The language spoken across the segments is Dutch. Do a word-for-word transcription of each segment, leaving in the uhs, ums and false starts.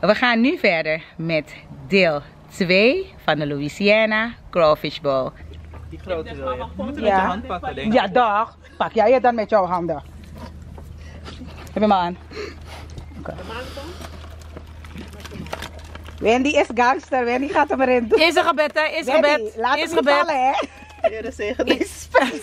We gaan nu verder met deel twee van de Louisiana Crawfish Bowl. Die grote wil je. Je moet hem Ja. met je hand pakken, denk ik. Ja, dag. Pak jij het dan met jouw handen. Heb je hem aan? Okay. Wendy is gangster. Wendy gaat hem erin doen. Eerste gebed, hè? Eerste Wendy, gebed. laat Eerste hem niet gebed. vallen, hè? Heere zegen deze spijs.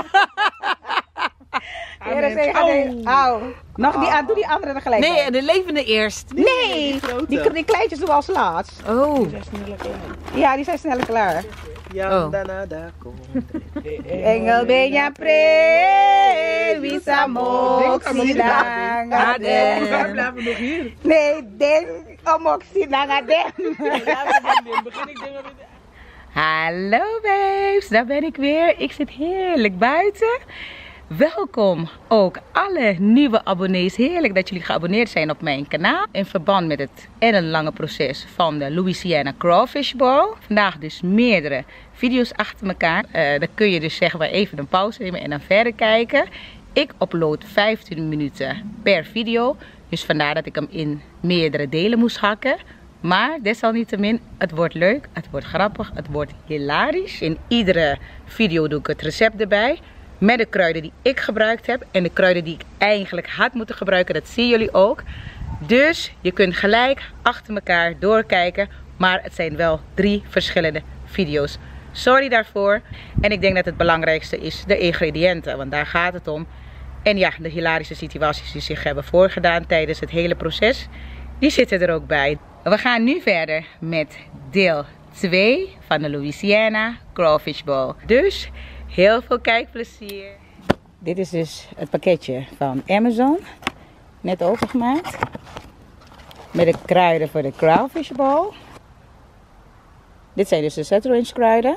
Heere zegen deze. Auw. Nog die, aan- doe die andere tegelijk. Nee, de levende eerst. Nee. Die grote. Die, die kleintjes doen we als laatst. Oh. Ja, die zijn sneller klaar. Ja, Oh. daarna daar komt. Engel ben je pre, visa moxidang. Waar blijven we nog hier? Nee, denk om moxidang adem. Begin ik dingen met... Hallo babes, daar ben ik weer. Ik zit heerlijk buiten. Welkom ook alle nieuwe abonnees. Heerlijk dat jullie geabonneerd zijn op mijn kanaal. In verband met het ellenlange proces van de Louisiana Crawfish Bowl. Vandaag dus meerdere video's achter elkaar. Uh, dan kun je dus zeg maar even een pauze nemen en dan verder kijken. Ik upload vijftien minuten per video. Dus vandaar dat ik hem in meerdere delen moest hakken. Maar desalniettemin, het wordt leuk, het wordt grappig, het wordt hilarisch. In iedere video doe ik het recept erbij. Met de kruiden die ik gebruikt heb. En de kruiden die ik eigenlijk had moeten gebruiken. Dat zien jullie ook. Dus je kunt gelijk achter elkaar doorkijken. Maar het zijn wel drie verschillende video's. Sorry daarvoor. En ik denk dat het belangrijkste is de ingrediënten. Want daar gaat het om. En ja, de hilarische situaties die zich hebben voorgedaan tijdens het hele proces. Die zitten er ook bij. We gaan nu verder met deel twee van de Louisiana Crawfish Bowl. Dus heel veel kijkplezier. Dit is dus het pakketje van Amazon. Net opengemaakt. Met de kruiden voor de Crawfish Bowl. Dit zijn dus de Satterange kruiden.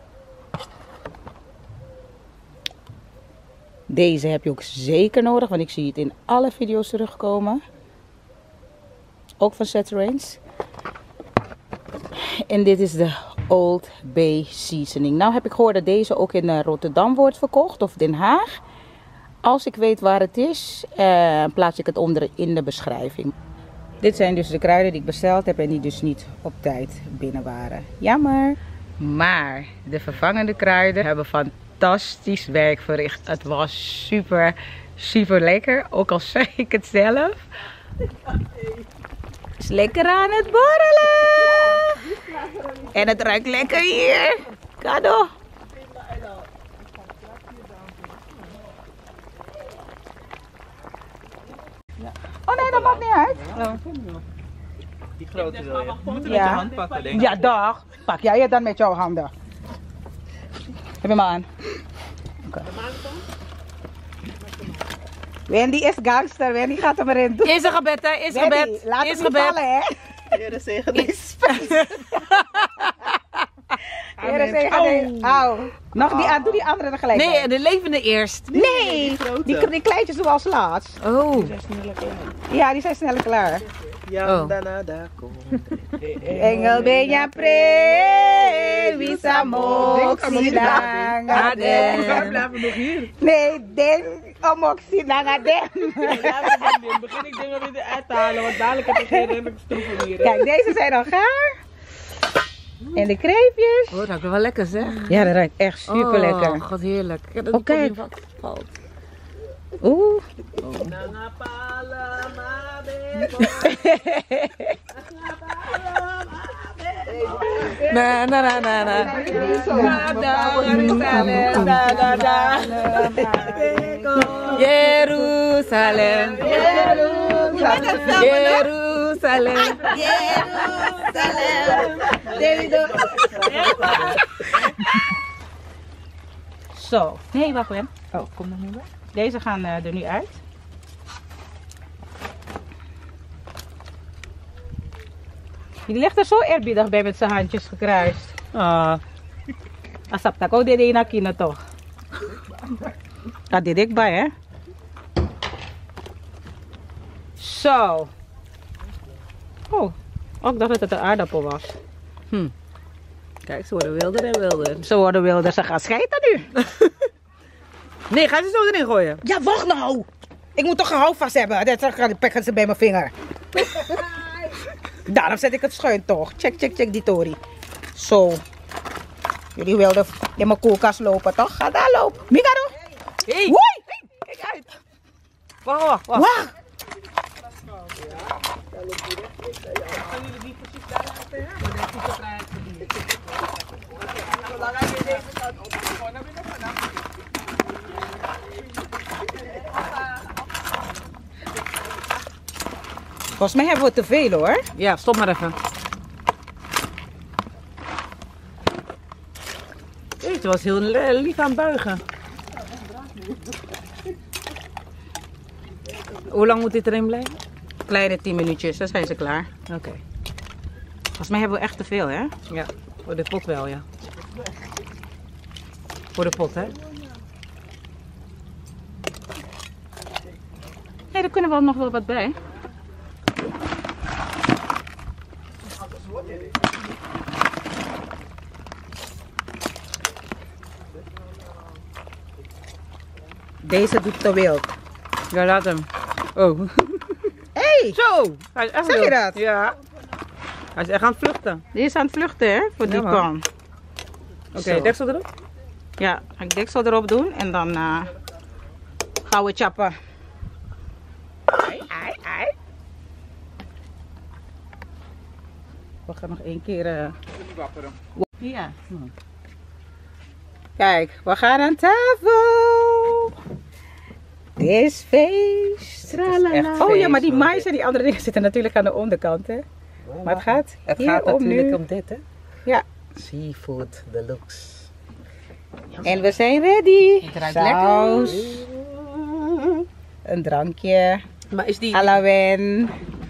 Deze heb je ook zeker nodig, want ik zie het in alle video's terugkomen. Ook van Satterange. En dit is de Old Bay Seasoning. Nou heb ik gehoord dat deze ook in Rotterdam wordt verkocht. Of Den Haag. Als ik weet waar het is, eh, plaats ik het onder in de beschrijving. Dit zijn dus de kruiden die ik besteld heb en die dus niet op tijd binnen waren. Jammer. Maar de vervangende kruiden hebben fantastisch werk verricht. Het was super, super lekker. Ook al zei ik het zelf. Is lekker aan het borrelen. En het ruikt lekker hier. Kado. Oh nee, dat maakt niet uit. Die grote wil je. Je moet hem met je Ja. hand pakken, denk ik. Ja, dag. Pak jij het dan met jouw handen. Heb je hem aan? Okay. Wendy is gangster. Wendy gaat hem erin doen. Eerste gebed, hè? Eerste Wendy, gebed. laat hem Eerste niet gebed. vallen, hè? Heere zegen deze spijs. Heere zegen deze. Auw. Nog die, aan- doe die andere tegelijk. Nee, de levende eerst. Nee. Die grote. Die, die kleintjes doen we als laatst. Oh. Ja, die zijn sneller klaar. Ja, Oh. daarna daar komt. Engel ben je pre, visa moxidang Waar adem. blijven we nog hier? Nee, denk om moxidang adem. Begin ik dingen weer uit te halen, want dadelijk heb ik geen remmingstroeven meer. Kijk, deze zijn al gaar. En de kreefjes. Oh, dat ruikt wel lekker, zeg. Ja, dat ruikt echt super lekker. Oh, god heerlijk. Ik heb dat Oké. niet wat valt. Oeh. Na na na na na. Jeruzalem. Jeruzalem. Zo. Nee, wacht even. Oh, kom nog niet bij. Deze gaan uh, er nu uit. Die ligt er zo eerbiedig bij met zijn handjes gekruist. Ah. Asap tak ook dit na kina toch. Dat deed ik bij, hè? Zo. Oh, ook dacht dat het een aardappel was. Hm. Kijk, ze worden wilder en wilder. Ze worden wilder, ze gaan schijten nu. Nee, ga ze zo erin gooien. Ja, wacht nou. Ik moet toch een houvast hebben. Dat pakken ze bij mijn vinger. Daarom zet ik het schuin toch. Check, check, check die Tori. Zo. Jullie wilden in mijn koelkast lopen, toch? Ga daar lopen. Migaro. Hey. Woi. Kijk uit. Wacht, wacht, wacht. Wacht. Volgens mij hebben we te veel hoor. Ja, stop maar even. Hey, het was heel lief aan het buigen. Hoe lang moet dit erin blijven? Kleine tien minuutjes, dan zijn ze klaar. Oké. Okay. Volgens mij hebben we echt te veel hè. Ja, voor de pot wel, ja. Voor de pot, hè? Nee, daar kunnen we nog wel wat bij. Deze doet te wild. Ja, laat hem. Oh. Hey! Zo! Hij is echt Zeg je wild. dat? Ja. Hij is echt aan het vluchten. Die is aan het vluchten hè, voor die Ja, pan. Oké, Zo. okay, deksel erop? Ja, ga ik deksel erop doen en dan uh, gaan we chappen. Ai, ai, ai. We gaan nog één keer... Uh... Ja. Kijk, we gaan aan tafel. Het is feest. Tralala. Oh ja, maar die mais en die andere dingen zitten natuurlijk aan de onderkant hè. Maar het gaat Het hier gaat om natuurlijk nu. om dit, hè? Ja. Seafood deluxe. En we zijn ready. Het ruikt Saus. Een drankje. Maar is die... Alawen.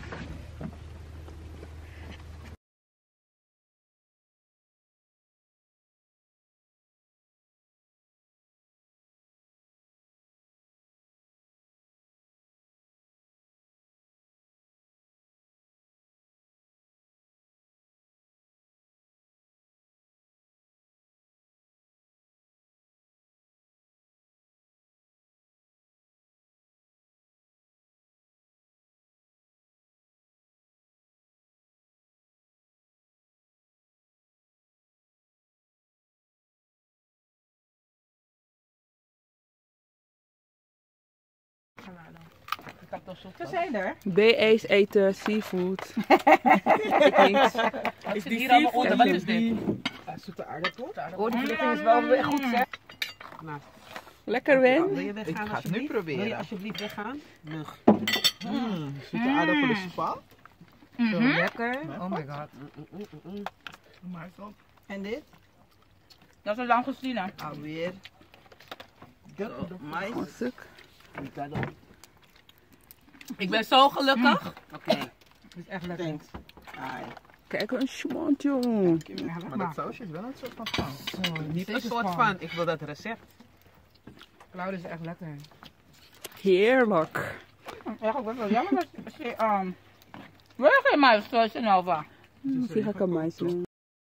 Ze zijn er. B E's eten, seafood. Ik niet. Is die seafood? Wat is dit? Zoete aardappel. Oh, die verlichting is wel weer goed zeg. Lekker Wen. Wil je weggaan? Ik ga het nu proberen. Wil je alsjeblieft weggaan? Mug. Mm, zoete aardappelen spa. Zo lekker. Oh my god. Maar op. En dit? Dat is lang gezien. Alweer. Zo, mais. Stuk. Ik ben zo gelukkig. Oké. Dat is echt lekker. Thanks. Ai. Kijk, een schmont, joh. Maar dat sausje is wel een soort van pan. Niet een soort van. Ik wil dat recept. Cloud is echt lekker. Heerlijk. Eigenlijk best wel jammer dat je... Um, wil je geen muis zoals je nou van? Zie ik een meisje.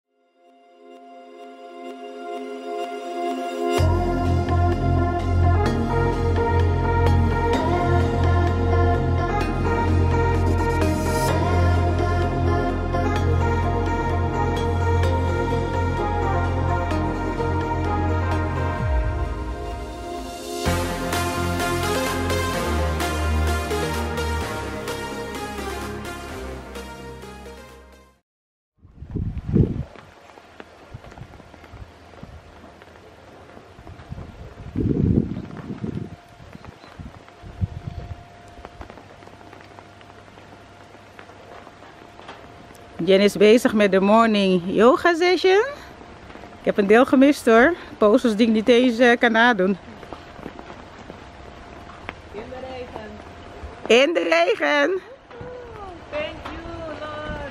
Jen is bezig met de morning yoga session. Ik heb een deel gemist hoor. Poses die ik niet eens uh, kan nadoen. In de regen. In de regen. Thank you, Lord.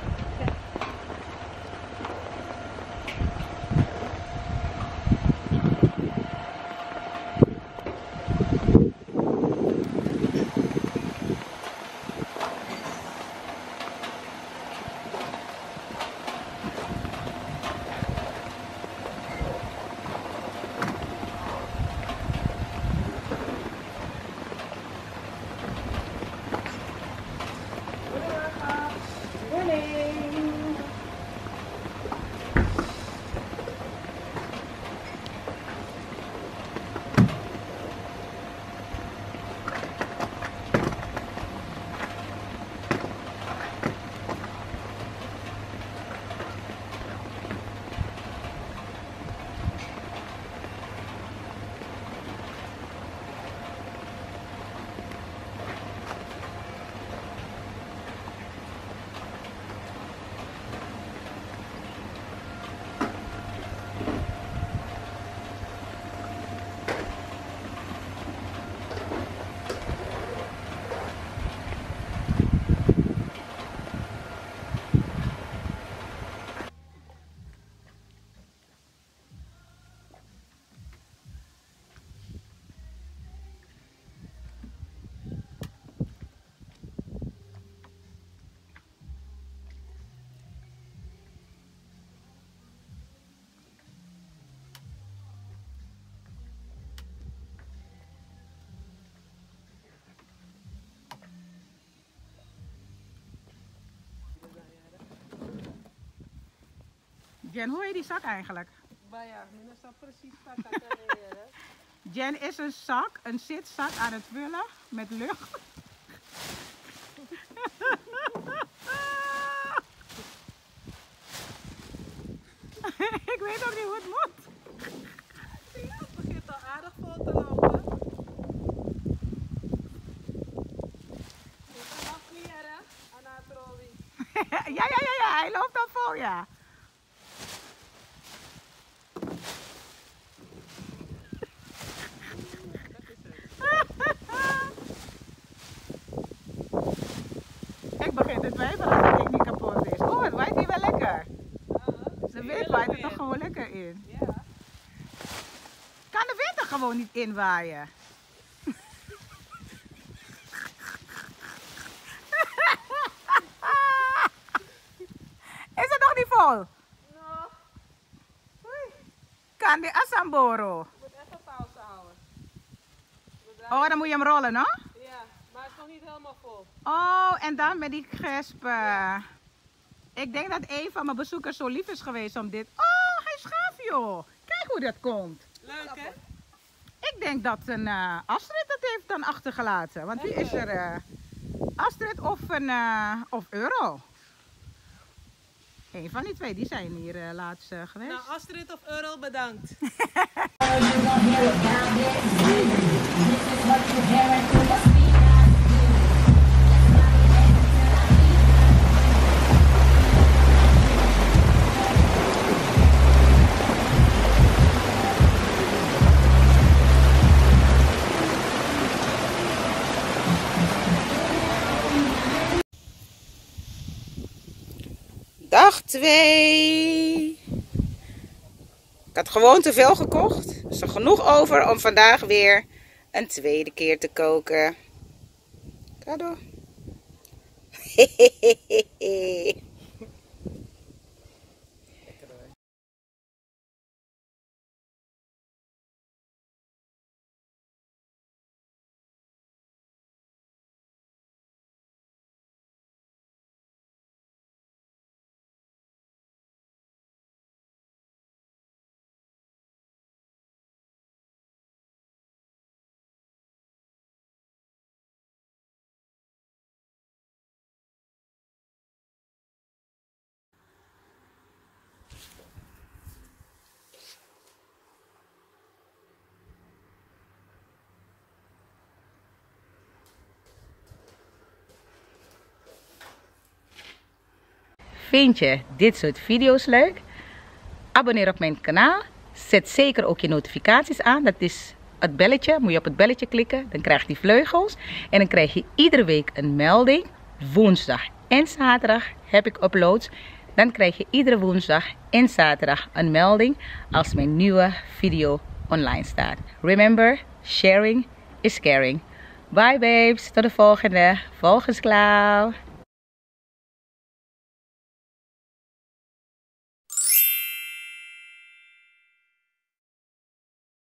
Jen, hoe heet die zak eigenlijk? Maar ja, nu is dat precies dat. Jen is een zak, een zitzak aan het vullen met lucht. Ik weet ook niet hoe het moet. Het begint al aardig vol te lopen. Ik ben afkleren aan haar trolley. Ja, ja, ja, ja, hij loopt al vol, ja. Ik begin te twijfelen dat het ding niet kapot is. Oh, het waait hier wel lekker. De wind waait er toch gewoon lekker in. Ja. Kan de wind er gewoon niet in waaien? Is het nog niet vol? Nou, Kan die Asamboro? ik moet even pauze houden. Oh, dan moet je hem rollen, no? Ja, maar het is nog niet helemaal vol. Oh, en dan met die gespen. Ik denk dat een van mijn bezoekers zo lief is geweest om dit... Oh, hij is gaaf, joh. Kijk hoe dat komt. Leuk hè? Ik denk dat een uh, Astrid dat heeft dan achtergelaten. Want wie is er? Uh, Astrid of een uh, of Euro? Een van die twee, die zijn hier uh, laatst uh, geweest. Nou, Astrid of Earl, bedankt. Dag twee. Ik had gewoon te veel gekocht. Er is er genoeg over om vandaag weer een tweede keer te koken. Cadeau. Vind je dit soort video's leuk? Abonneer op mijn kanaal. Zet zeker ook je notificaties aan. Dat is het belletje. Moet je op het belletje klikken. Dan krijg je die vleugels. En dan krijg je iedere week een melding. Woensdag en zaterdag heb ik uploads. Dan krijg je iedere woensdag en zaterdag een melding als mijn nieuwe video online staat. Remember, sharing is caring. Bye babes. Tot de volgende. Volgens Klauw.